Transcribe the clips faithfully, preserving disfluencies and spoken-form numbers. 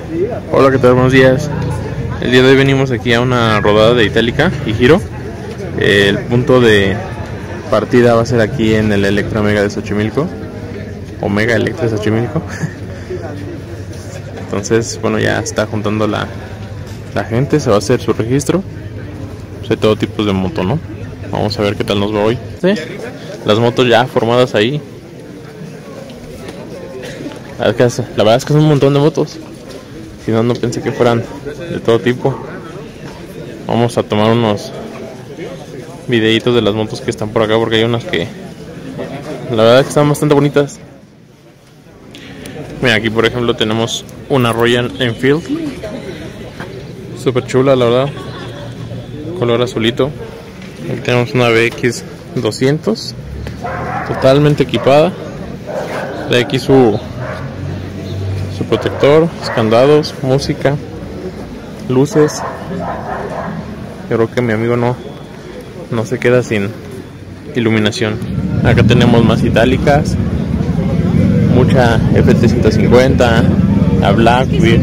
Hola, ¿qué tal? Buenos días. El día de hoy venimos aquí a una rodada de Itálica y Giro. Eh, el punto de partida va a ser aquí en el Electra Mega de Xochimilco, o Mega Electra de Xochimilco. Entonces, bueno, ya está juntando la, la gente, se va a hacer su registro. Pues hay todo tipo de moto, ¿no? Vamos a ver qué tal nos va hoy. ¿Sí? Las motos ya formadas ahí. La verdad es que, la verdad es que son un montón de motos. Si no, no pensé que fueran de todo tipo. Vamos a tomar unos videitos de las motos que están por acá, porque hay unas que la verdad es que están bastante bonitas. Mira, aquí por ejemplo tenemos una Royal Enfield, super chula, la verdad, color azulito. Aquí tenemos una B X doscientos, totalmente equipada. De aquí su su protector, candados, música, luces. Yo creo que mi amigo no no se queda sin iluminación. Acá tenemos más itálicas, mucha F T ciento cincuenta, la Blackbeard,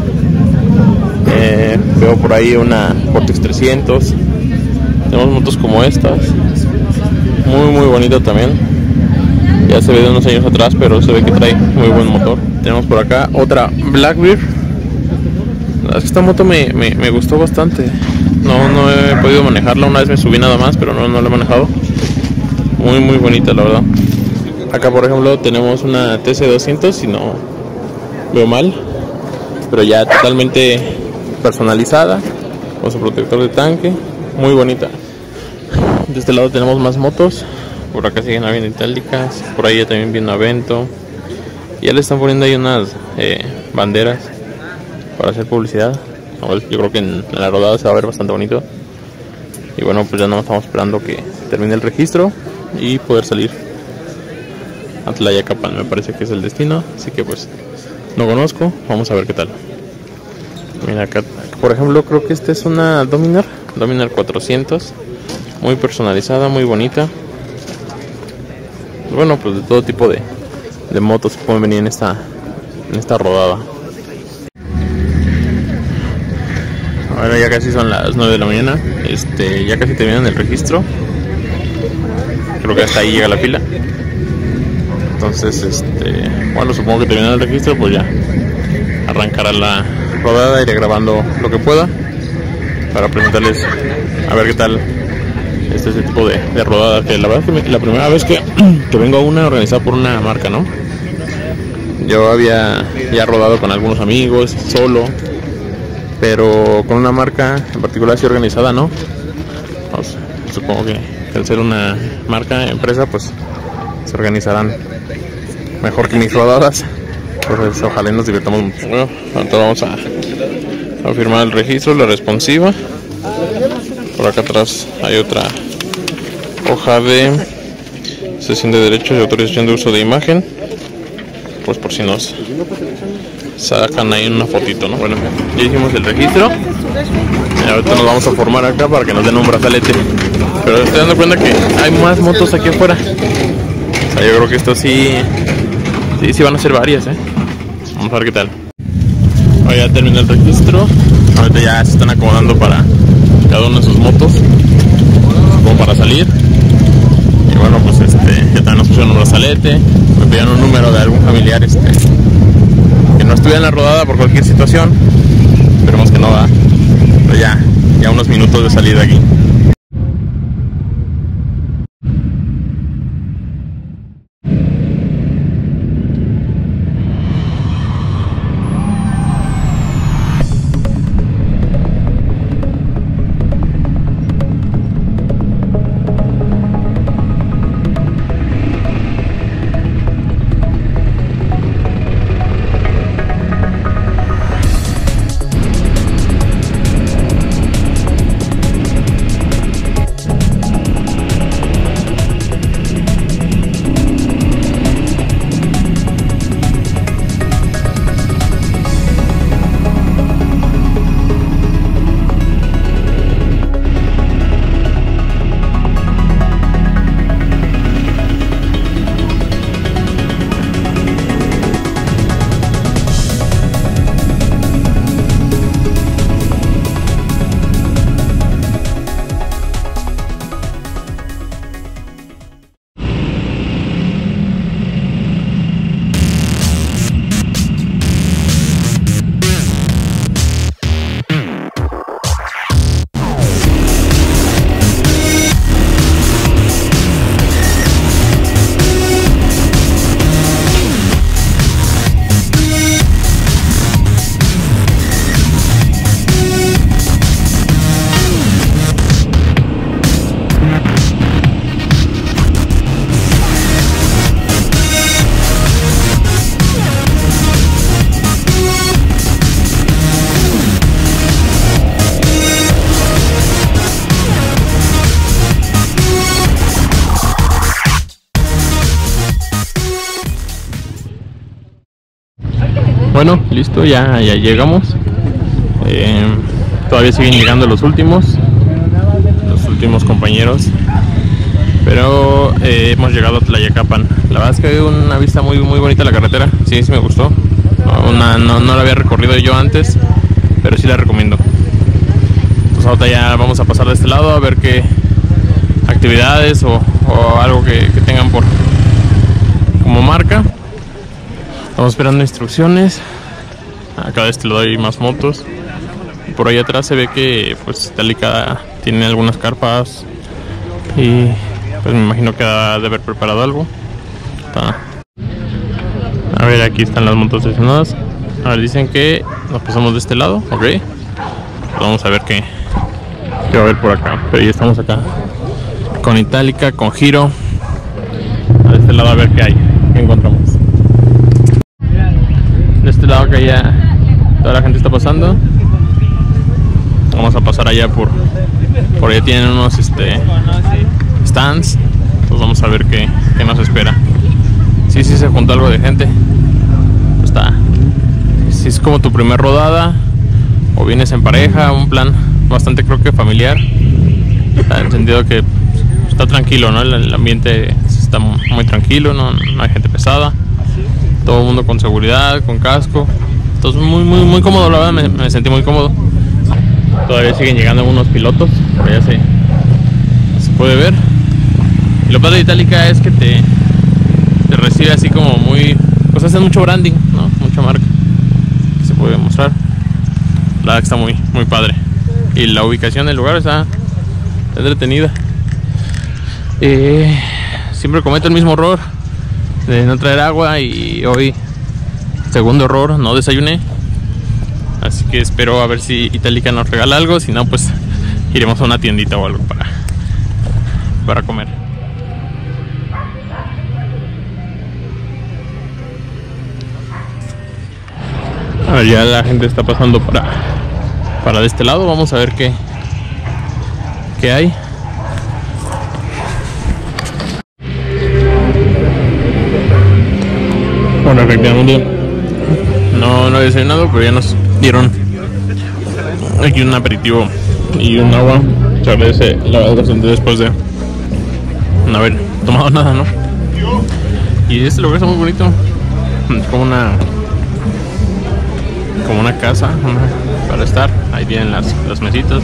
eh, veo por ahí una Vortex trescientos. Tenemos motos como estas, muy muy bonita también. Ya se ve de unos años atrás, pero se ve que trae muy buen motor. Tenemos por acá otra Blackbeard. La verdad es que esta moto me, me, me gustó bastante. No, no he podido manejarla, una vez me subí nada más, pero no, no la he manejado. Muy muy bonita, la verdad. Acá por ejemplo tenemos una T C doscientos, si no veo mal, pero ya totalmente personalizada, con su protector de tanque, muy bonita. De este lado tenemos más motos. Por acá siguen habiendo itálicas, por ahí ya también viene Avento. Ya le están poniendo ahí unas eh, banderas para hacer publicidad. Yo creo que en la rodada se va a ver bastante bonito. Y bueno, pues ya no estamos esperando que termine el registro y poder salir. Atlayacapan me parece que es el destino, así que pues no conozco, vamos a ver qué tal. Mira acá, por ejemplo, creo que esta es una Dominar, Dominar cuatrocientos, muy personalizada, muy bonita. Bueno, pues de todo tipo de, de motos pueden venir en esta, en esta rodada. Bueno, ya casi son las nueve de la mañana, este, ya casi terminan el registro. Creo que hasta ahí llega la fila. Entonces, este, bueno, supongo que terminando el registro, pues ya arrancará la rodada, iré grabando lo que pueda para presentarles a ver qué tal este, este tipo de, de rodada, que la verdad es que la primera vez que, que vengo a una organizada por una marca, ¿no? Yo había ya rodado con algunos amigos, solo, pero con una marca en particular así organizada, ¿no? Pues, supongo que al ser una marca, empresa, pues se organizarán mejor que mis rodadas. Entonces ojalá nos divirtamos mucho. Bueno, ahora vamos a, a firmar el registro, la responsiva. Por acá atrás hay otra hoja de cesión de derechos y autorización de uso de imagen, pues por si nos sacan ahí una fotito, ¿no? Bueno, ya hicimos el registro y ahorita nos vamos a formar acá para que nos den un brazalete. Pero estoy dando cuenta que hay más motos aquí afuera. O sea, yo creo que esto sí, sí, sí van a ser varias, ¿eh? Vamos a ver qué tal. Bueno, ya terminó el registro. Ahorita ya se están acomodando para cada una de sus motos, como para salir. Y bueno, pues este, ya también nos pusieron un brazalete. Me pidieron un número de algún familiar este, que no estuviera en la rodada por cualquier situación. Esperemos que no va. Pero ya, ya unos minutos de salida aquí. Bueno, listo, ya, ya llegamos. Eh, todavía siguen llegando los últimos, los últimos compañeros. Pero eh, hemos llegado a Tlayacapan. La verdad es que hay una vista muy, muy bonita la carretera. Sí, sí me gustó. Una, no, no la había recorrido yo antes, pero sí la recomiendo. Pues ahorita ya vamos a pasar de este lado a ver qué actividades o, o algo que, que tengan por como marca. Estamos esperando instrucciones. Acá de este lado hay más motos. Y por ahí atrás se ve que pues Itálica tiene algunas carpas y pues me imagino que ha de haber preparado algo. Está. A ver, aquí están las motos estacionadas. A ver, dicen que nos pasamos de este lado, ok. Pues vamos a ver qué, qué va a haber por acá. Pero ya estamos acá con Itálica, con Giro. A este lado a ver qué hay, qué encontramos. De este lado que ya toda la gente está pasando. Vamos a pasar allá por por allá tienen unos este stands. Entonces vamos a ver qué, qué nos espera. Sí, sí se juntó algo de gente. Pues está. Si es como tu primer rodada o vienes en pareja, un plan bastante creo que familiar. Está en el sentido que está tranquilo, ¿no? El, el ambiente está muy tranquilo, no, no hay gente pesada. Todo el mundo con seguridad, con casco. Entonces muy muy muy cómodo, la verdad, me, me sentí muy cómodo. Todavía siguen llegando unos pilotos, pero ya se, se puede ver. Y lo padre de Itálica es que te, te recibe así como muy, pues hacen mucho branding, ¿no? Mucha marca que se puede mostrar. La verdad que está muy, muy padre. Y la ubicación del lugar está entretenida. Eh, siempre cometo el mismo error de no traer agua y hoy segundo error, no desayuné. Así que espero a ver si Itálica nos regala algo. Si no, pues iremos a una tiendita o algo para, para comer. A ver, ya la gente está pasando para, para de este lado. Vamos a ver qué, qué hay. Bueno, efectivamente no, no he desayunado, pero ya nos dieron aquí un aperitivo y un agua. Se agradece la verdad bastante después de no haber tomado nada, ¿no? Y este lugar está muy bonito. Es como una como una casa una, para estar. Ahí tienen las, las mesitas.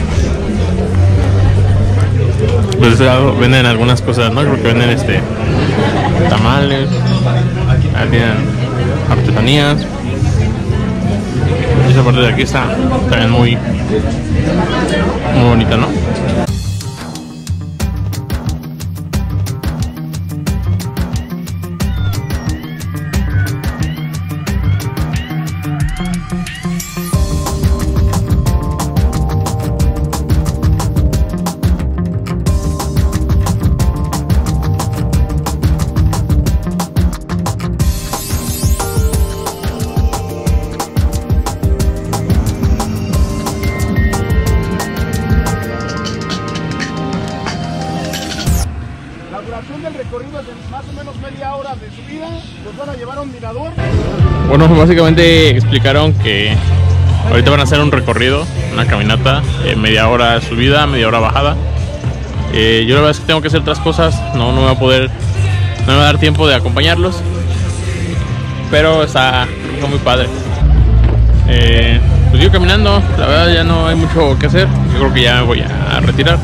Pues de este lado venden algunas cosas, ¿no? Creo que venden este tamales. Ahí tienen artesanías. Esa parte de aquí está también muy muy bonita, ¿no? Del recorrido es de más o menos media hora de subida. Los van a llevar a un mirador. Bueno, básicamente explicaron que ahorita van a hacer un recorrido, una caminata, eh, media hora subida, media hora bajada. Eh, yo la verdad es que tengo que hacer otras cosas, no, no me va a poder, no me va a dar tiempo de acompañarlos, pero está, está muy padre. Eh, pues yo caminando, la verdad ya no hay mucho que hacer. Yo creo que ya me voy a retirar.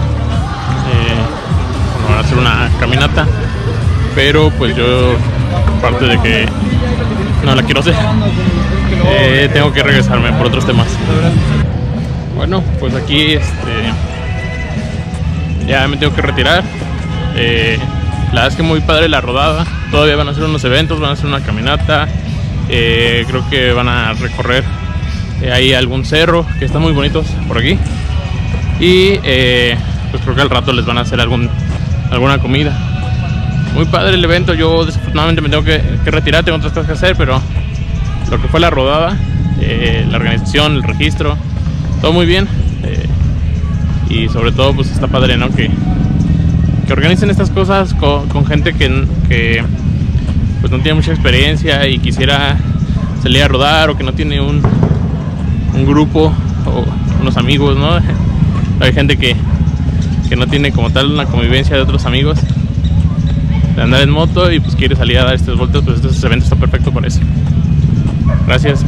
Van a hacer una caminata, pero pues yo, aparte de que no la quiero hacer, eh, tengo que regresarme por otros temas. Bueno, pues aquí este, ya me tengo que retirar. Eh, la verdad es que muy padre la rodada. Todavía van a hacer unos eventos, van a hacer una caminata. Eh, creo que van a recorrer eh, ahí algún cerro que están muy bonitos por aquí. Y eh, pues creo que al rato les van a hacer algún alguna comida. Muy padre el evento. Yo desafortunadamente me tengo que, que retirar, tengo otras cosas que hacer, pero lo que fue la rodada, eh, la organización, el registro, todo muy bien. Eh, y sobre todo pues está padre, ¿no? Que, que organicen estas cosas con, con gente que, que pues no tiene mucha experiencia y quisiera salir a rodar o que no tiene un, un grupo o unos amigos, ¿no? Hay gente que, que no tiene como tal una convivencia de otros amigos de andar en moto y pues quiere salir a dar estas vueltas, pues este evento está perfecto por eso. Gracias.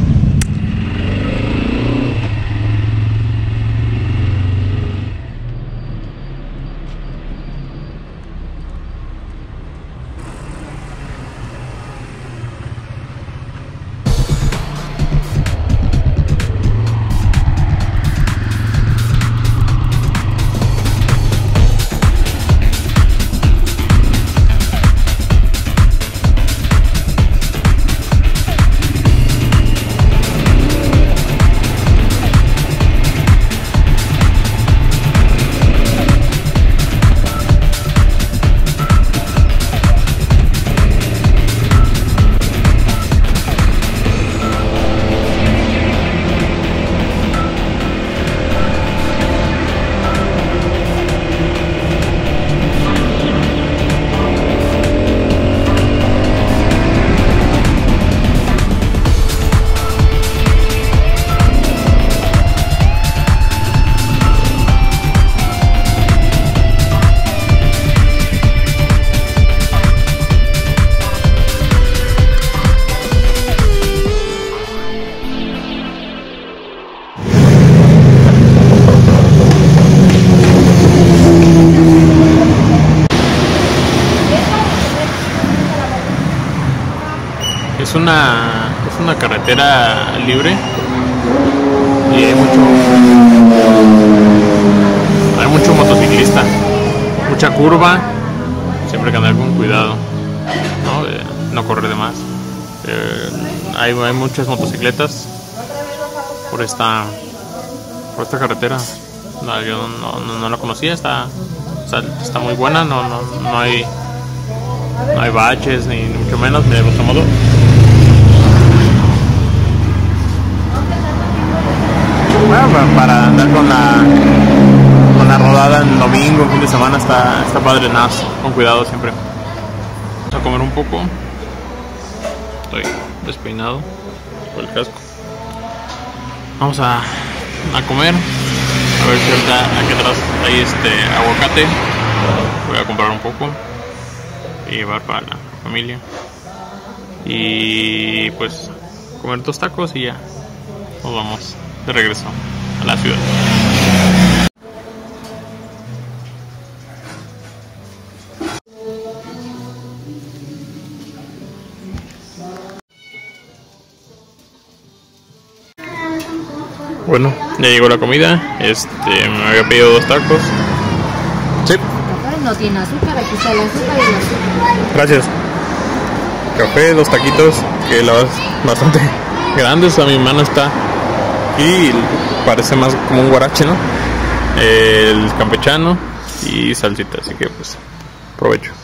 Es una, es una carretera libre y hay mucho, hay mucho motociclista, mucha curva, siempre que andar con cuidado, no, eh, no correr de más. Eh, hay, hay muchas motocicletas por esta, por esta carretera. No, yo no, no, no la conocía, está, está, está muy buena, no, no, no hay, no hay baches ni mucho menos, de otro modo. Bueno, para andar con la con la rodada en domingo, fin de semana está, está padre, nada, con cuidado siempre. Vamos a comer un poco. Estoy despeinado por el casco. Vamos a, a comer. A ver si ahorita aquí atrás hay este aguacate. Voy a comprar un poco y llevar para la familia. Y pues comer dos tacos y ya nos vamos de regreso a la ciudad. Bueno, ya llegó la comida. Este, me había pedido dos tacos. Sí. No tiene azúcar, aquí está el azúcar y el azúcar. Gracias. Café, dos taquitos, que la verdad es bastante grandes. A mi mano está y parece más como un guarache, ¿no? El campechano y salsita, así que pues provecho.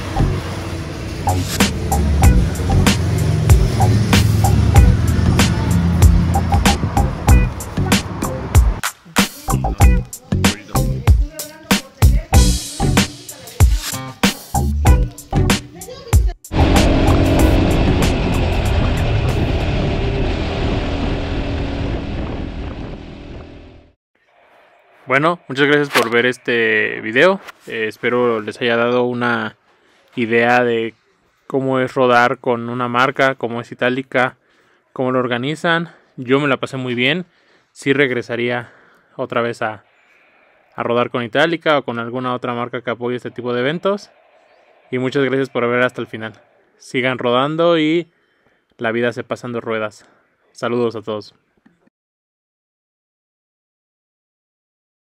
Bueno, muchas gracias por ver este video. Eh, espero les haya dado una idea de cómo es rodar con una marca, cómo es Itálica, cómo lo organizan. Yo me la pasé muy bien. Sí regresaría otra vez a, a rodar con Itálica o con alguna otra marca que apoye este tipo de eventos. Y muchas gracias por ver hasta el final. Sigan rodando y la vida se pasando ruedas. Saludos a todos.